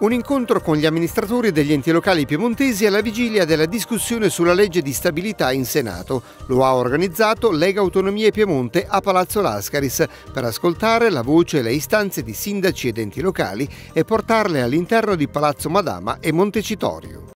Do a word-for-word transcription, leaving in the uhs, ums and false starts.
Un incontro con gli amministratori degli enti locali piemontesi alla vigilia della discussione sulla legge di stabilità in Senato. Lo ha organizzato Lega Autonomie Piemonte a Palazzo Lascaris per ascoltare la voce e le istanze di sindaci ed enti locali e portarle all'interno di Palazzo Madama e Montecitorio.